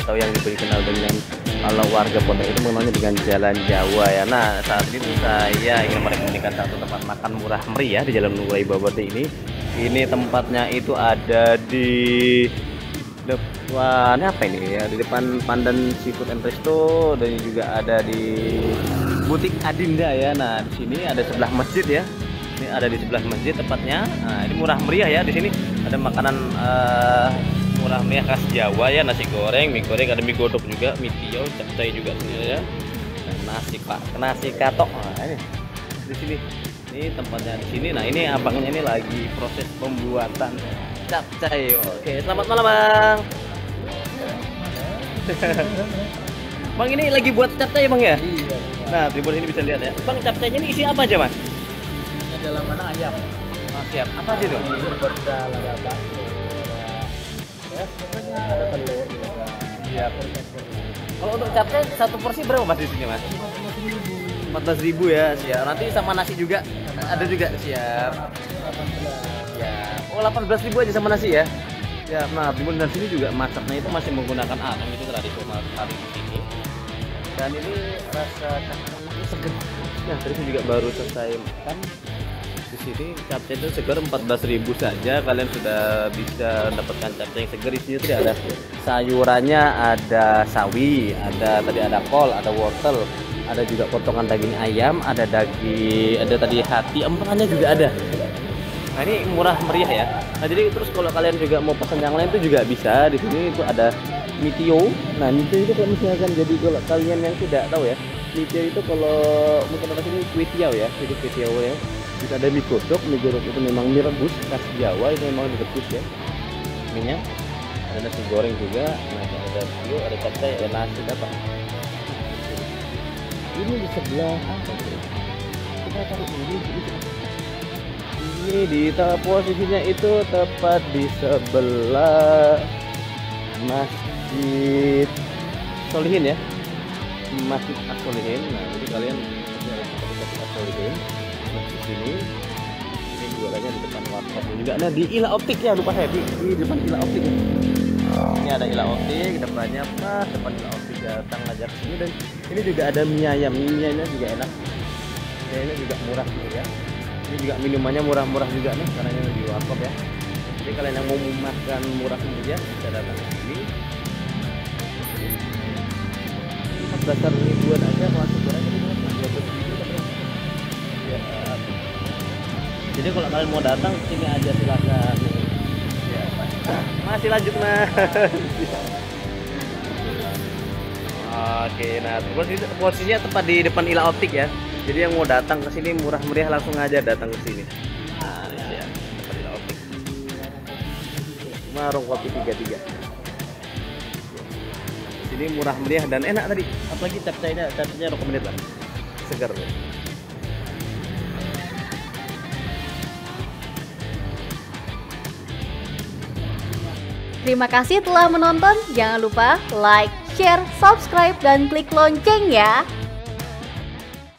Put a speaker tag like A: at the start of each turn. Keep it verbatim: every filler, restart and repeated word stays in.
A: atau yang lebih dikenal dengan kalau warga Pontianak itu mengenalnya dengan Jalan Jawa ya. Nah, saat ini saya ingin merekomendasikan satu tempat makan murah meriah di Jalan Nurai Babade ini. Ini tempatnya itu ada di depan apa ini ya? Di depan Pandan Seafood and Resto, dan juga ada di Butik Adinda ya. Nah, di sini ada sebelah masjid ya. Ini ada di sebelah masjid tepatnya. Nah, ini murah meriah ya. Di sini ada makanan uh, murah meriah khas Jawa ya, nasi goreng, mie goreng, ada mie godok juga, mie tio, capcay juga sebenarnya. Dan nasi pak, nasi katok. Nah, ini di sini. Ini tempatnya di sini. Nah, ini abangnya ini lagi proses pembuatan capcay. Oke, selamat malam, Bang. Bang, ini lagi buat capcay, Bang ya?
B: Iya.
A: Nah, di bawah ini bisa lihat ya. Bang, capcaynya ini isi apa aja, Mas?
B: Ini dalam mana ayam.
A: Oh, siap. Apa sih itu?
B: Berbeda, ada bakso, ya pokoknya ada telur juga.
A: Iya. Kalau untuk capcay satu porsi berapa Mas di sini, Mas? empat belas ribu ya, siap. Nanti sama nasi juga ada juga, siap. Ya. Oh, delapan belas ribu aja sama nasi ya. Ya, nah, timun dan sini juga masaknya itu masih menggunakan arang, itu tradisional sekali di sini. Dan ini rasa capcay itu seger. Nah, tadi saya juga baru selesai makan. Di sini capcay itu segar empat belas ribu saja, kalian sudah bisa dapatkan capcay yang segar. Di sini tadi ada sayurannya, ada sawi, ada tadi ada kol, ada wortel, ada juga potongan daging ayam, ada daging, ada tadi hati empannya juga ada. Nah, ini murah meriah ya. Nah, jadi terus kalau kalian juga mau pesan yang lain itu juga bisa. Di sini itu ada mie tio. Nah, mie tio itu kalau misalkan, jadi kalau kalian yang tidak tahu ya, mie tio itu kalau mungkin orang sini kue tiaw ya, jadi kue tiaw ya. Bisa ada mie godok, mie godok itu memang mie rebus khas Jawa, itu memang direbus ya. Minyak, ada nasi goreng juga. Nah, ada tio, ada capcay, ada nasi apa. Ini di sebelah apa sih? Kita taruh ini, ini, ini di posisinya itu tepat di sebelah Masjid Solihin ya, Masjid As-Solihin. Nah, jadi kalian Masjid As-Solihin di sini. Ini jualannya di depan warkop juga. Nah, di Ila Optik ya, lupa saya di, di depan Ila Optik. Ini ada Ila Optik depannya, pas depan Ila Optik, datang aja ke sini. Dan ini juga ada mie ayam, mie ayamnya juga enak. Mie ayamnya juga murah gitu ya. Ini juga minumannya murah-murah juga nih, karena ini di warkop ya. Jadi kalian yang mau makan murah meriah bisa datang ke sini. empat belas ribuan aja masuk goreng itu dua belas ribu ya. Jadi kalau kalian mau datang ke sini aja silakan. Ya, masih lanjut Mas. Oke, nah posisi, posisinya tepat di depan Ila Optik ya. Jadi yang mau datang ke sini murah meriah langsung aja datang ke sini. Nah, ya, depan Ila Optik. Warung Kopi tiga puluh tiga. Ini murah meriah dan enak tadi. Apalagi capcaynya, capcaynya recommended lah. Segar ya.
C: Terima kasih telah menonton. Jangan lupa like, share, subscribe, dan klik lonceng ya.